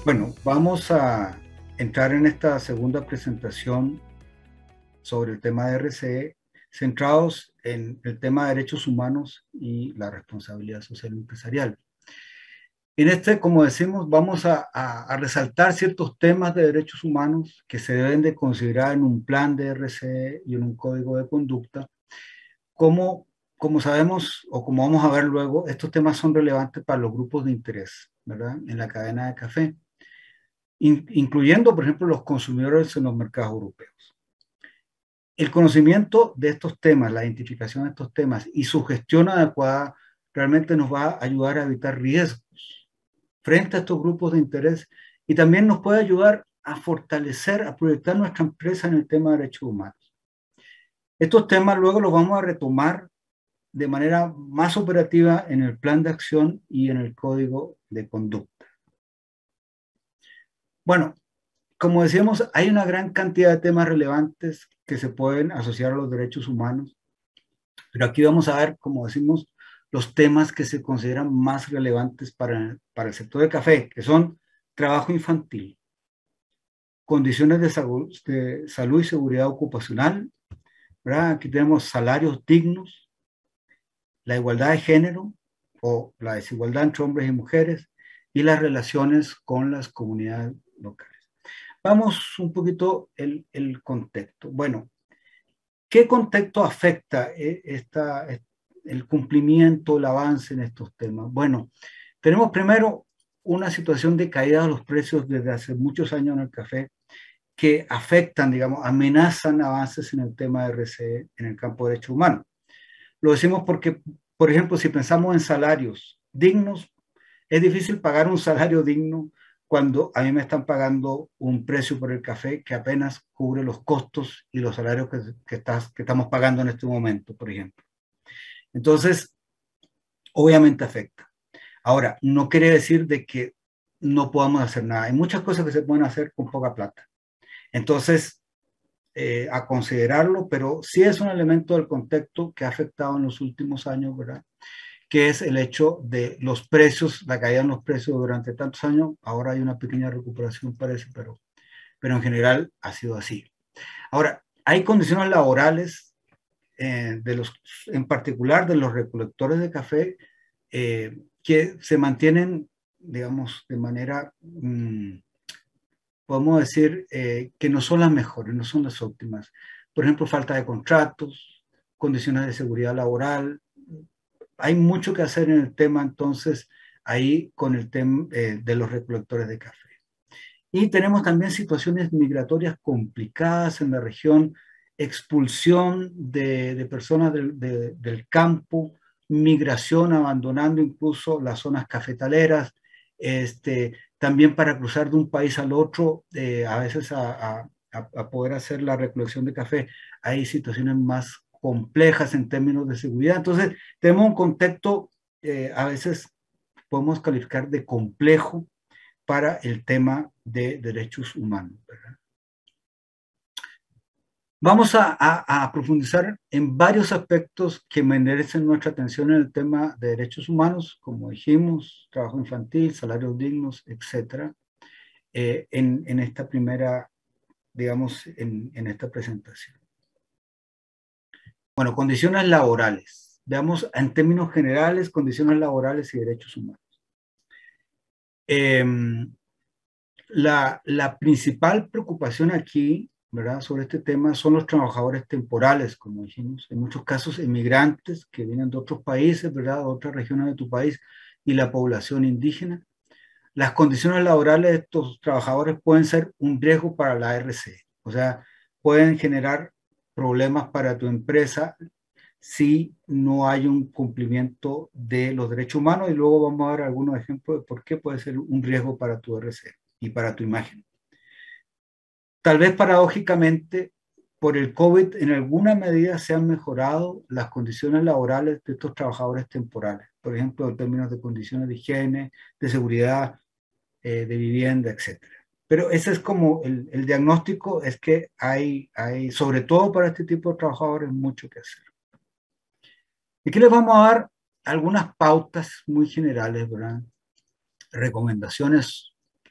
Bueno, vamos a entrar en esta segunda presentación sobre el tema de RCE, centrados en el tema de derechos humanos y la responsabilidad social empresarial. En este, como decimos, vamos a resaltar ciertos temas de derechos humanos que se deben de considerar en un plan de RCE y en un código de conducta. Como sabemos, o como vamos a ver luego, estos temas son relevantes para los grupos de interés, ¿verdad? En la cadena de café, incluyendo, por ejemplo, los consumidores en los mercados europeos. El conocimiento de estos temas, la identificación de estos temas y su gestión adecuada realmente nos va a ayudar a evitar riesgos frente a estos grupos de interés y también nos puede ayudar a fortalecer, a proyectar nuestra empresa en el tema de derechos humanos. Estos temas luego los vamos a retomar de manera más operativa en el plan de acción y en el código de conducta. Bueno, como decíamos, hay una gran cantidad de temas relevantes que se pueden asociar a los derechos humanos, pero aquí vamos a ver, como decimos, los temas que se consideran más relevantes para el sector de café, que son trabajo infantil, condiciones de salud y seguridad ocupacional, ¿verdad? Aquí tenemos salarios dignos, la igualdad de género o la desigualdad entre hombres y mujeres y las relaciones con las comunidades locales. Vamos un poquito el contexto. Bueno, ¿qué contexto afecta el cumplimiento, el avance en estos temas? Bueno, tenemos primero una situación de caída de los precios desde hace muchos años en el café que afectan, digamos, amenazan avances en el tema de RCE en el campo de derechos humanos. Lo decimos porque, por ejemplo, si pensamos en salarios dignos, es difícil pagar un salario digno cuando a mí me están pagando un precio por el café que apenas cubre los costos y los salarios que estamos pagando en este momento, por ejemplo. Entonces, obviamente afecta. Ahora, no quiere decir de que no podamos hacer nada. Hay muchas cosas que se pueden hacer con poca plata. Entonces, a considerarlo, pero sí es un elemento del contexto que ha afectado en los últimos años, ¿verdad? Que es el hecho de los precios, la caída en los precios durante tantos años. Ahora hay una pequeña recuperación, parece, pero en general ha sido así. Ahora, hay condiciones laborales, en particular de los recolectores de café, que se mantienen, digamos, de manera, podemos decir, que no son las mejores, no son las óptimas. Por ejemplo, falta de contratos, condiciones de seguridad laboral. Hay mucho que hacer en el tema, entonces, ahí con el tema de los recolectores de café. Y tenemos también situaciones migratorias complicadas en la región, expulsión de personas del campo, migración abandonando incluso las zonas cafetaleras, también para cruzar de un país al otro, a veces a poder hacer la recolección de café, hay situaciones más complejas en términos de seguridad. Entonces, tenemos un contexto, a veces podemos calificar de complejo para el tema de derechos humanos, ¿verdad? Vamos a profundizar en varios aspectos que merecen nuestra atención en el tema de derechos humanos, como dijimos, trabajo infantil, salarios dignos, etcétera, en esta primera, digamos, en esta presentación. Bueno, condiciones laborales. Veamos en términos generales condiciones laborales y derechos humanos. La principal preocupación aquí, ¿verdad?, sobre este tema son los trabajadores temporales, como dijimos, en muchos casos inmigrantes que vienen de otros países, ¿verdad?, de otras regiones de tu país, y la población indígena. Las condiciones laborales de estos trabajadores pueden ser un riesgo para la RC, o sea, pueden generar problemas para tu empresa si no hay un cumplimiento de los derechos humanos, y luego vamos a ver algunos ejemplos de por qué puede ser un riesgo para tu RC y para tu imagen. Tal vez paradójicamente, por el COVID, en alguna medida se han mejorado las condiciones laborales de estos trabajadores temporales, por ejemplo, en términos de condiciones de higiene, de seguridad, de vivienda, etc. Pero ese es como el diagnóstico, es que hay, sobre todo para este tipo de trabajadores, mucho que hacer. Aquí les vamos a dar algunas pautas muy generales, ¿verdad? Recomendaciones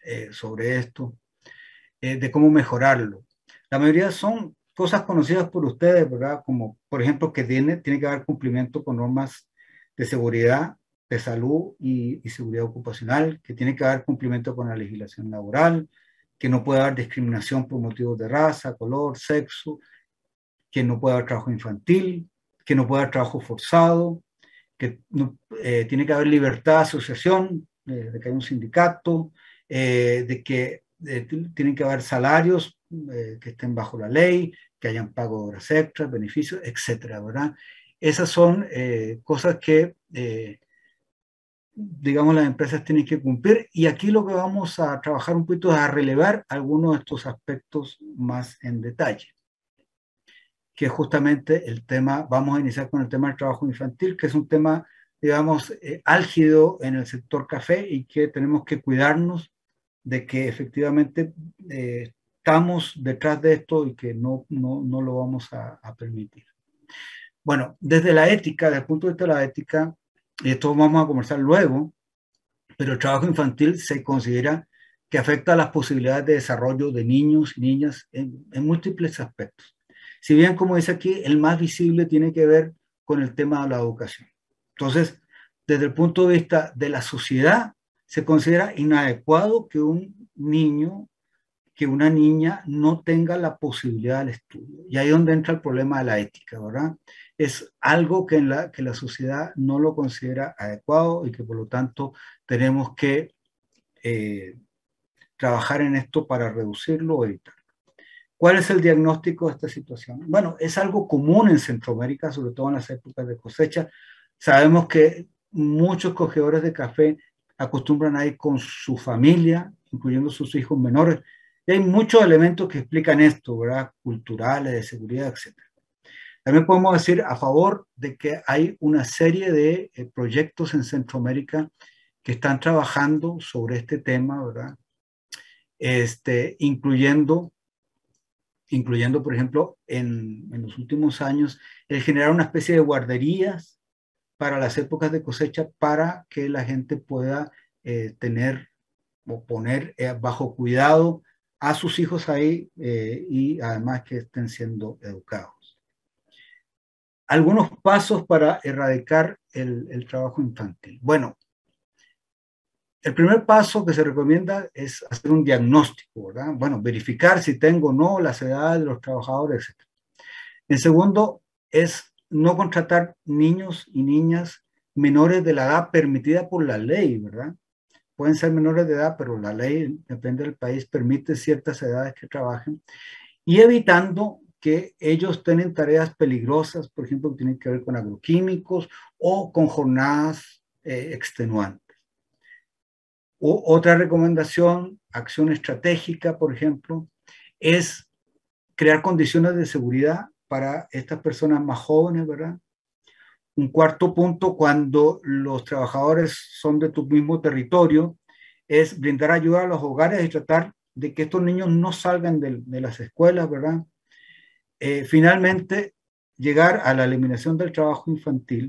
sobre esto, de cómo mejorarlo. La mayoría son cosas conocidas por ustedes, ¿verdad? Como, por ejemplo, que tiene que haber cumplimiento con normas de seguridad, de salud y seguridad ocupacional, que tiene que haber cumplimiento con la legislación laboral, que no puede haber discriminación por motivos de raza, color, sexo, que no puede haber trabajo infantil, que no puede haber trabajo forzado, que no, tiene que haber libertad de asociación, de que haya un sindicato, de que tienen que haber salarios que estén bajo la ley, que hayan pago de horas extras, beneficios, etcétera, ¿verdad? Esas son cosas que, digamos, las empresas tienen que cumplir, y aquí lo que vamos a trabajar un poquito es a relevar algunos de estos aspectos más en detalle, que es justamente el tema. Vamos a iniciar con el tema del trabajo infantil, que es un tema, digamos, álgido en el sector café, y que tenemos que cuidarnos de que efectivamente estamos detrás de esto y que no lo vamos a permitir. Bueno, desde la ética, desde el punto de vista de la ética, y esto vamos a conversar luego, pero el trabajo infantil se considera que afecta a las posibilidades de desarrollo de niños y niñas en múltiples aspectos. Si bien, como dice aquí, el más visible tiene que ver con el tema de la educación. Entonces, desde el punto de vista de la sociedad, se considera inadecuado que un niño, que una niña no tenga la posibilidad del estudio. Y ahí es donde entra el problema de la ética, ¿verdad? Es algo que la sociedad no lo considera adecuado, y que por lo tanto tenemos que trabajar en esto para reducirlo o evitarlo. ¿Cuál es el diagnóstico de esta situación? Bueno, es algo común en Centroamérica, sobre todo en las épocas de cosecha. Sabemos que muchos cogedores de café acostumbran a ir con su familia, incluyendo sus hijos menores. Y hay muchos elementos que explican esto, ¿verdad? Culturales, de seguridad, etc. También podemos decir a favor de que hay una serie de proyectos en Centroamérica que están trabajando sobre este tema, ¿verdad? Incluyendo, por ejemplo, en los últimos años, el generar una especie de guarderías para las épocas de cosecha, para que la gente pueda tener o poner bajo cuidado a sus hijos ahí, y además que estén siendo educados. Algunos pasos para erradicar el trabajo infantil. Bueno, el primer paso que se recomienda es hacer un diagnóstico, ¿verdad? Bueno, verificar si tengo o no las edades de los trabajadores, etc. En segundo, es no contratar niños y niñas menores de la edad permitida por la ley, ¿verdad? Pueden ser menores de edad, pero la ley, depende del país, permite ciertas edades que trabajen, y evitando que ellos tengan tareas peligrosas, por ejemplo, que tienen que ver con agroquímicos o con jornadas extenuantes. Otra recomendación, acción estratégica, por ejemplo, es crear condiciones de seguridad para estas personas más jóvenes, ¿verdad? Un cuarto punto, cuando los trabajadores son de tu mismo territorio, es brindar ayuda a los hogares y tratar de que estos niños no salgan de las escuelas, ¿verdad? Finalmente, llegar a la eliminación del trabajo infantil,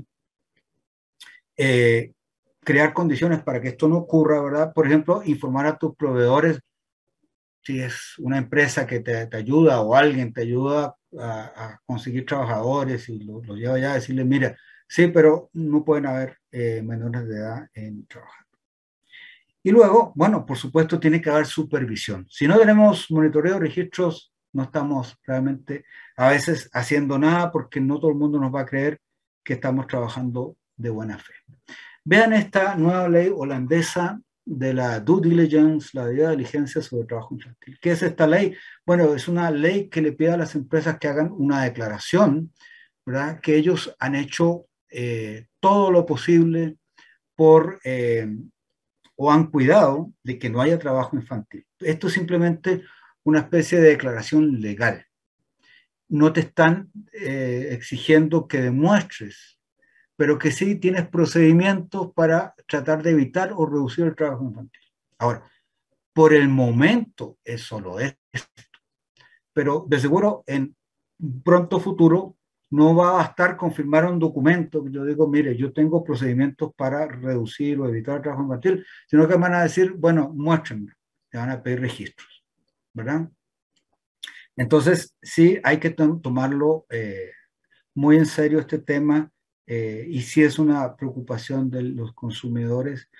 crear condiciones para que esto no ocurra, ¿verdad? Por ejemplo, informar a tus proveedores, si es una empresa que te ayuda o alguien te ayuda a conseguir trabajadores, y lo lleva ya a decirle, mira, sí, pero no pueden haber menores de edad en trabajar. Y luego, bueno, por supuesto, tiene que haber supervisión. Si no tenemos monitoreo, registros, no estamos realmente a veces haciendo nada, porque no todo el mundo nos va a creer que estamos trabajando de buena fe. Vean esta nueva ley holandesa de la due diligence, la debida diligencia sobre trabajo infantil. ¿Qué es esta ley? Bueno, es una ley que le pide a las empresas que hagan una declaración, ¿verdad? Que ellos han hecho todo lo posible por, o han cuidado de que no haya trabajo infantil. Esto es simplemente una especie de declaración legal. No te están exigiendo que demuestres, pero que sí tienes procedimientos para tratar de evitar o reducir el trabajo infantil. Ahora, por el momento es solo esto, pero de seguro en un pronto futuro no va a bastar con firmar un documento que yo digo, mire, yo tengo procedimientos para reducir o evitar el trabajo infantil, sino que van a decir, bueno, muéstrenme. te van a pedir registros, ¿verdad? Entonces, sí, hay que tomarlo muy en serio este tema y sí es una preocupación de los consumidores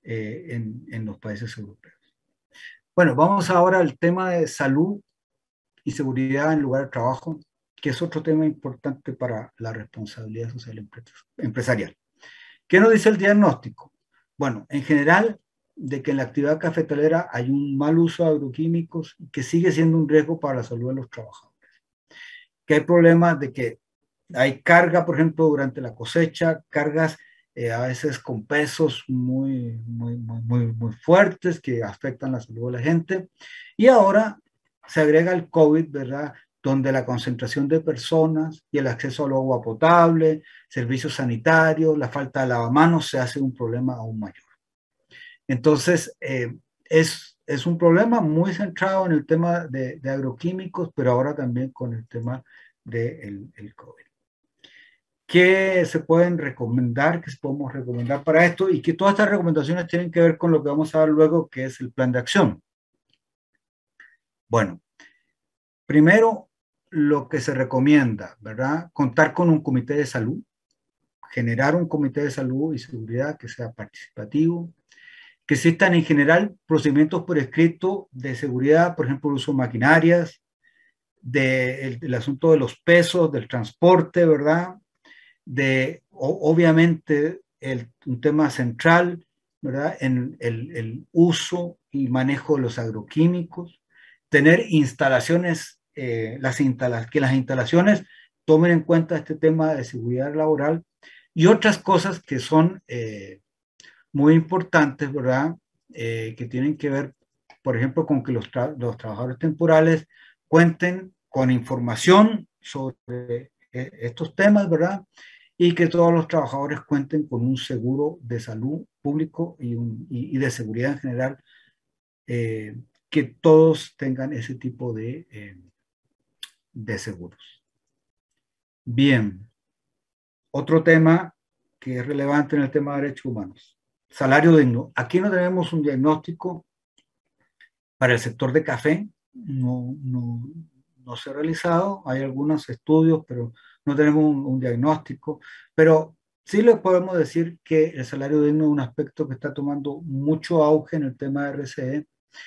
en los países europeos. Bueno, vamos ahora al tema de salud y seguridad en lugar de trabajo, que es otro tema importante para la responsabilidad social empresarial. ¿Qué nos dice el diagnóstico? Bueno, en general, de que en la actividad cafetalera hay un mal uso de agroquímicos que sigue siendo un riesgo para la salud de los trabajadores. Que hay problemas de que hay carga, por ejemplo, durante la cosecha, cargas a veces con pesos muy fuertes que afectan la salud de la gente. Y ahora se agrega el COVID, ¿verdad? Donde la concentración de personas y el acceso al agua potable, servicios sanitarios, la falta de lavamanos se hace un problema aún mayor. Entonces, es un problema muy centrado en el tema de agroquímicos, pero ahora también con el tema del COVID. ¿Qué se pueden recomendar? ¿Qué podemos recomendar para esto? Y que todas estas recomendaciones tienen que ver con lo que vamos a ver luego, que es el plan de acción. Bueno, primero, lo que se recomienda, ¿verdad? Contar con un comité de salud, generar un comité de salud y seguridad que sea participativo, que existan en general procedimientos por escrito de seguridad, por ejemplo, el uso de maquinarias, del asunto de los pesos, del transporte, ¿verdad? Obviamente, un tema central, ¿verdad? En el uso y manejo de los agroquímicos, tener instalaciones, que las instalaciones tomen en cuenta este tema de seguridad laboral y otras cosas que son muy importantes, ¿verdad? Que tienen que ver, por ejemplo, con que los trabajadores temporales cuenten con información sobre estos temas, ¿verdad? Y que todos los trabajadores cuenten con un seguro de salud público y de seguridad en general, que todos tengan ese tipo de seguros. Bien, otro tema que es relevante en el tema de derechos humanos. Salario digno. Aquí no tenemos un diagnóstico para el sector de café, no se ha realizado, hay algunos estudios, pero no tenemos un diagnóstico, pero sí les podemos decir que el salario digno es un aspecto que está tomando mucho auge en el tema de RCE,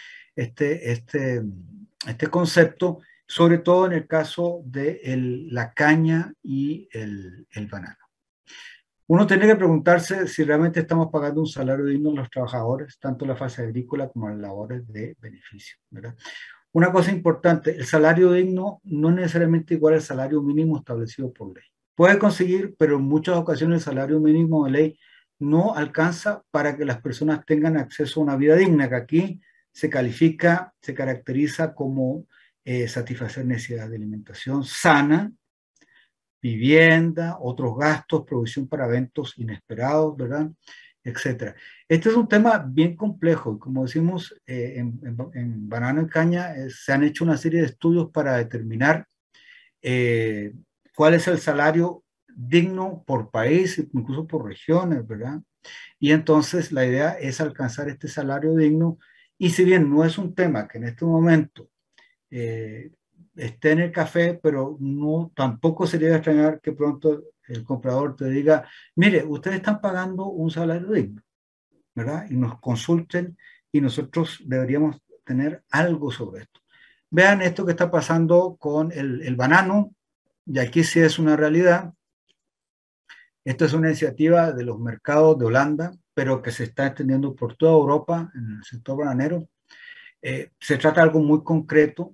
este concepto, sobre todo en el caso de la caña y el banano. Uno tiene que preguntarse si realmente estamos pagando un salario digno a los trabajadores, tanto en la fase agrícola como en las labores de beneficio, ¿verdad? Una cosa importante, el salario digno no es necesariamente igual al salario mínimo establecido por ley. Puede conseguir, pero en muchas ocasiones el salario mínimo de ley no alcanza para que las personas tengan acceso a una vida digna, que aquí se califica, se caracteriza como satisfacer necesidades de alimentación sana, vivienda, otros gastos, provisión para eventos inesperados, ¿verdad? Etcétera. Este es un tema bien complejo. Como decimos, en banano y caña se han hecho una serie de estudios para determinar cuál es el salario digno por país, incluso por regiones, ¿verdad? Y entonces la idea es alcanzar este salario digno. Y si bien no es un tema que en este momento esté en el café, pero no, tampoco sería de extrañar que pronto el comprador te diga, mire, ustedes están pagando un salario digno, ¿verdad? Y nos consulten y nosotros deberíamos tener algo sobre esto. Vean esto que está pasando con el banano, y aquí sí es una realidad. Esto es una iniciativa de los mercados de Holanda, pero que se está extendiendo por toda Europa en el sector bananero. Se trata de algo muy concreto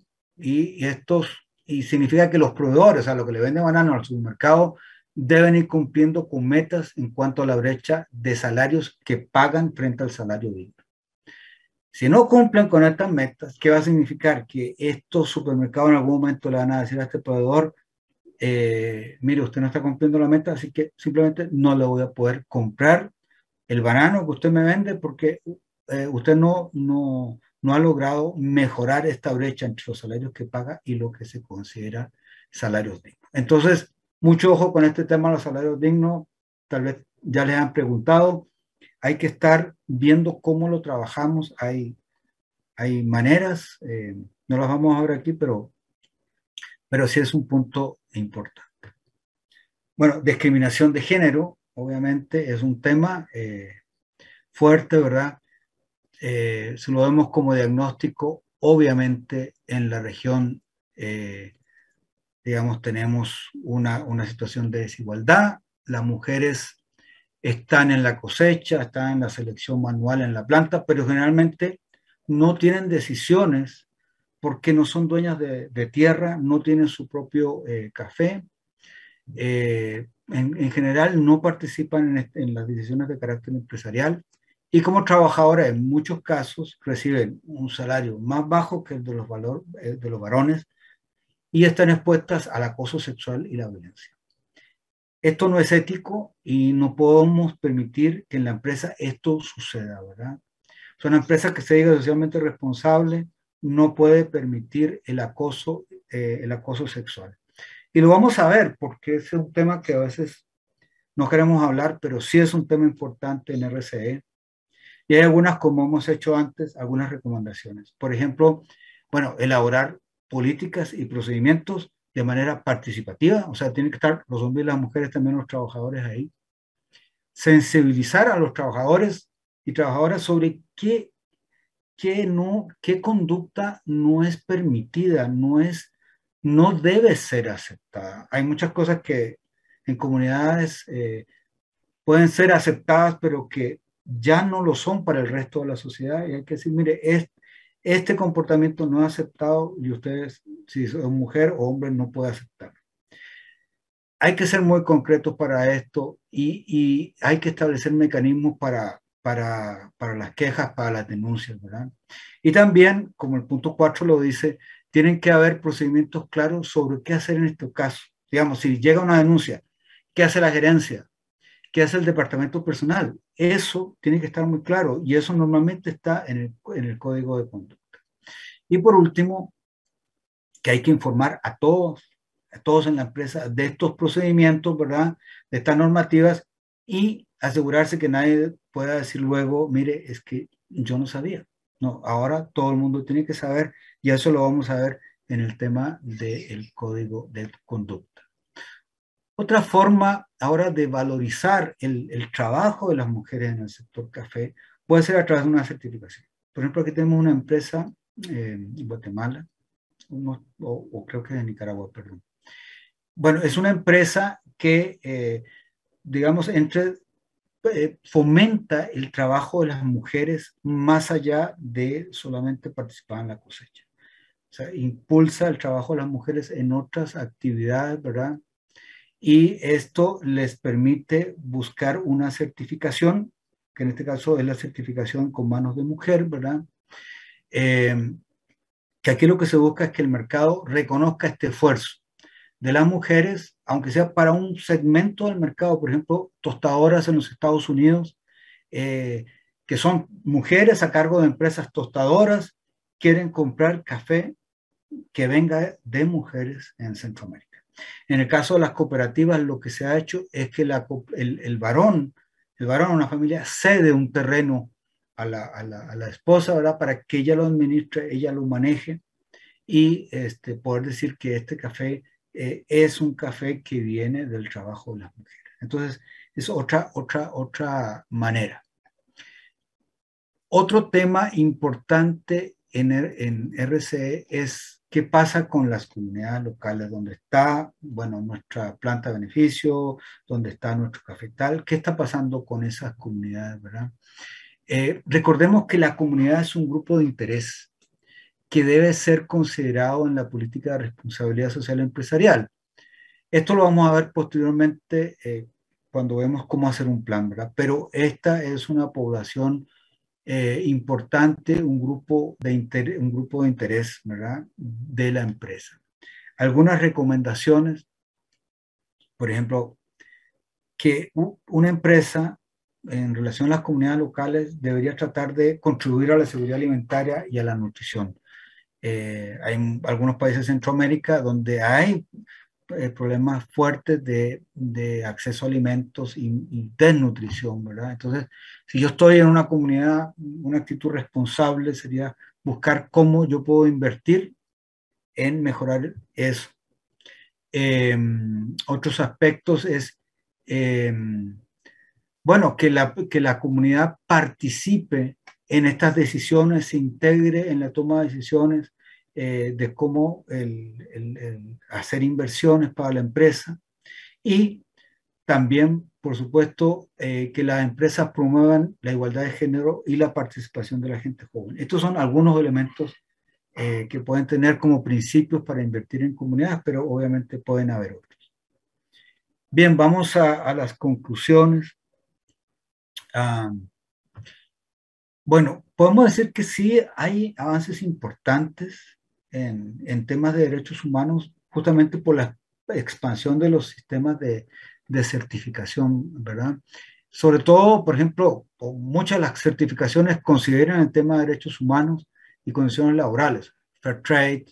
y significa que los proveedores, a los que le venden banano al supermercado, deben ir cumpliendo con metas en cuanto a la brecha de salarios que pagan frente al salario digno. Si no cumplen con estas metas, ¿qué va a significar? Que estos supermercados en algún momento le van a decir a este proveedor, mire, usted no está cumpliendo la meta, así que simplemente no le voy a poder comprar el banano que usted me vende porque usted no ha logrado mejorar esta brecha entre los salarios que paga y lo que se considera salarios dignos. Entonces, mucho ojo con este tema de los salarios dignos. Tal vez ya les han preguntado. Hay que estar viendo cómo lo trabajamos. Hay hay maneras, no las vamos a ver aquí, pero sí es un punto importante. Bueno, discriminación de género, obviamente, es un tema fuerte, ¿verdad? Si lo vemos como diagnóstico, obviamente en la región, digamos, tenemos una situación de desigualdad. Las mujeres están en la cosecha, están en la selección manual en la planta, pero generalmente no tienen decisiones porque no son dueñas de tierra, no tienen su propio café. En general no participan en las decisiones de carácter empresarial y como trabajadoras en muchos casos reciben un salario más bajo que el de de los varones y están expuestas al acoso sexual y la violencia. Esto no es ético y no podemos permitir que en la empresa esto suceda, ¿verdad? O sea, una empresa que se diga socialmente responsable no puede permitir el acoso sexual. Y lo vamos a ver porque es un tema que a veces no queremos hablar, pero sí es un tema importante en RCE. Y hay algunas, como hemos hecho antes, algunas recomendaciones. Por ejemplo, bueno, elaborar políticas y procedimientos de manera participativa, o sea, tienen que estar los hombres y las mujeres, también los trabajadores ahí. Sensibilizar a los trabajadores y trabajadoras sobre qué conducta no es permitida, no debe ser aceptada. Hay muchas cosas que en comunidades pueden ser aceptadas, pero que ya no lo son para el resto de la sociedad. Y hay que decir, mire, este comportamiento no es aceptado y ustedes, si son mujer o hombre, no puede aceptarlo. Hay que ser muy concretos para esto y hay que establecer mecanismos para las quejas, para las denuncias, ¿verdad? Y también, como el punto 4 lo dice, tienen que haber procedimientos claros sobre qué hacer en estos casos. Digamos, si llega una denuncia, ¿qué hace la gerencia? ¿Qué hace el departamento personal? Eso tiene que estar muy claro y eso normalmente está en el código de conducta. Y por último, que hay que informar a todos en la empresa de estos procedimientos, ¿verdad? De estas normativas y asegurarse que nadie pueda decir luego, mire, es que yo no sabía. No, ahora todo el mundo tiene que saber y eso lo vamos a ver en el tema del código de conducta. Otra forma ahora de valorizar el trabajo de las mujeres en el sector café puede ser a través de una certificación. Por ejemplo, aquí tenemos una empresa en Guatemala, o creo que de Nicaragua, perdón. Bueno, es una empresa que, digamos, fomenta el trabajo de las mujeres más allá de solamente participar en la cosecha. O sea, impulsa el trabajo de las mujeres en otras actividades, ¿verdad? Y esto les permite buscar una certificación, que en este caso es la certificación con manos de mujer, ¿verdad? Que aquí lo que se busca es que el mercado reconozca este esfuerzo de las mujeres, aunque sea para un segmento del mercado, por ejemplo, tostadoras en los Estados Unidos, que son mujeres a cargo de empresas tostadoras, quieren comprar café que venga de mujeres en Centroamérica. En el caso de las cooperativas, lo que se ha hecho es que el varón, una familia, cede un terreno a la esposa, ¿verdad? Para que ella lo administre, ella lo maneje y poder decir que este café es un café que viene del trabajo de las mujeres. Entonces, es otra manera. Otro tema importante en RCE es qué pasa con las comunidades locales, donde está, bueno, nuestra planta de beneficio, donde está nuestro cafetal, qué está pasando con esas comunidades, ¿verdad? Recordemos que la comunidad es un grupo de interés que debe ser considerado en la política de responsabilidad social empresarial. Esto lo vamos a ver posteriormente cuando vemos cómo hacer un plan, ¿verdad? Pero esta es una población importante, un grupo de interés, ¿verdad? De la empresa. Algunas recomendaciones, por ejemplo, que una empresa en relación a las comunidades locales debería tratar de contribuir a la seguridad alimentaria y a la nutrición. Hay algunos países de Centroamérica donde hay problemas fuertes de acceso a alimentos y desnutrición, ¿verdad? Entonces, si yo estoy en una comunidad, una actitud responsable sería buscar cómo yo puedo invertir en mejorar eso. Otros aspectos es, eh, bueno, que la comunidad participe en estas decisiones, se integre en la toma de decisiones de cómo el hacer inversiones para la empresa y también, por supuesto, que las empresas promuevan la igualdad de género y la participación de la gente joven. Estos son algunos elementos que pueden tener como principios para invertir en comunidades, pero obviamente pueden haber otros. Bien, vamos a las conclusiones. Ah, bueno, podemos decir que sí hay avances importantes en temas de derechos humanos, justamente por la expansión de los sistemas de certificación, ¿verdad? Sobre todo, por ejemplo, muchas de las certificaciones consideran el tema de derechos humanos y condiciones laborales, Fair Trade,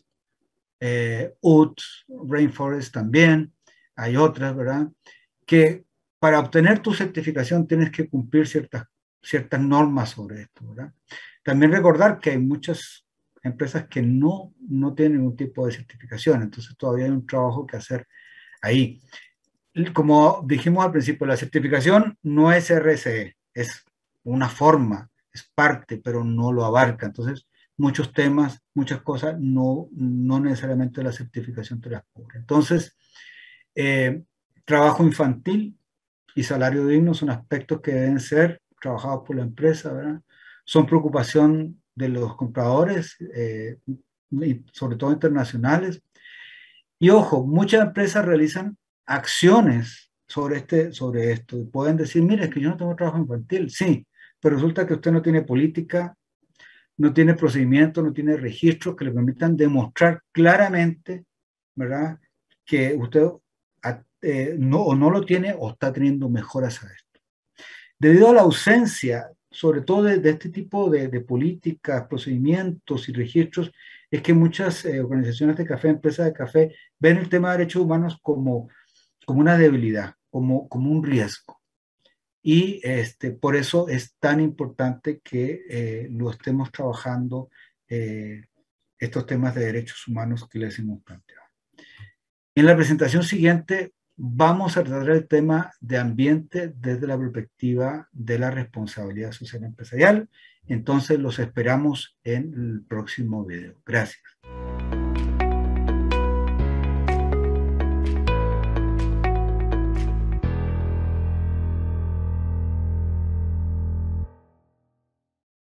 UTS, Rainforest también, hay otras, ¿verdad? Que para obtener tu certificación tienes que cumplir ciertas normas sobre esto, ¿verdad? También recordar que hay muchas empresas que no tienen ningún tipo de certificación, entonces todavía hay un trabajo que hacer ahí. Como dijimos al principio, la certificación no es RSE, es una forma, es parte, pero no lo abarca. Entonces, muchos temas, muchas cosas, no necesariamente la certificación te las cubre. Entonces, eh, trabajo infantil y salario digno son aspectos que deben ser trabajados por la empresa, ¿verdad? Son preocupación de los compradores, y sobre todo internacionales. Y ojo, muchas empresas realizan acciones sobre esto. Y pueden decir, mire, es que yo no tengo trabajo infantil. Sí, pero resulta que usted no tiene política, no tiene procedimiento, no tiene registros que le permitan demostrar claramente, ¿verdad?, que usted o no lo tiene o está teniendo mejoras a esto. Debido a la ausencia, sobre todo de este tipo de políticas, procedimientos y registros, es que muchas organizaciones de café, empresas de café, ven el tema de derechos humanos como una debilidad, como un riesgo. Y por eso es tan importante que lo estemos trabajando estos temas de derechos humanos que les hemos planteado. En la presentación siguiente vamos a tratar el tema de ambiente desde la perspectiva de la responsabilidad social empresarial. Entonces los esperamos en el próximo video. Gracias.